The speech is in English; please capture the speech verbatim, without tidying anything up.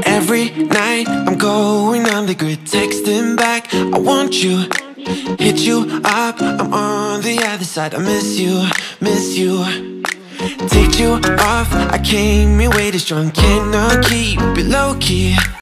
Every night I'm going on the grid, texting back, I want you, hit you up, I'm on the other side. I miss you, miss you. Take you off, I came in way too strong, cannot keep it low key.